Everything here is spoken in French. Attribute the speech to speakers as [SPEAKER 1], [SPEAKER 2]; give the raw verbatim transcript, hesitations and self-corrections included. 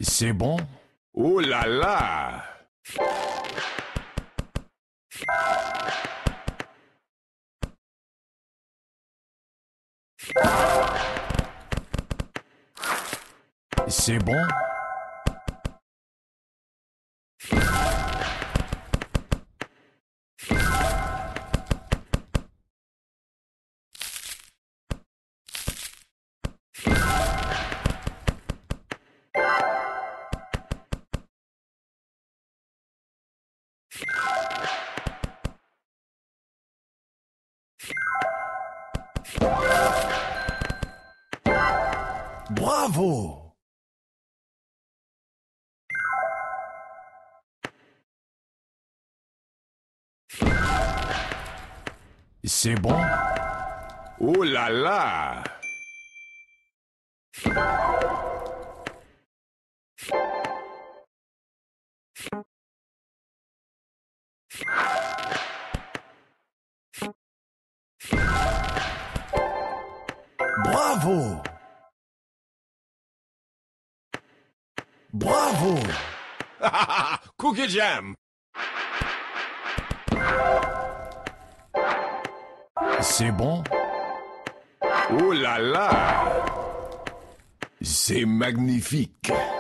[SPEAKER 1] C'est bon?
[SPEAKER 2] Oh là là!
[SPEAKER 1] C'est bon? Bravo! C'est bon?
[SPEAKER 2] Oh là là!
[SPEAKER 1] Bravo! Bravo!
[SPEAKER 2] Cookie Jam!
[SPEAKER 1] C'est bon?
[SPEAKER 2] Oh là là! C'est magnifique!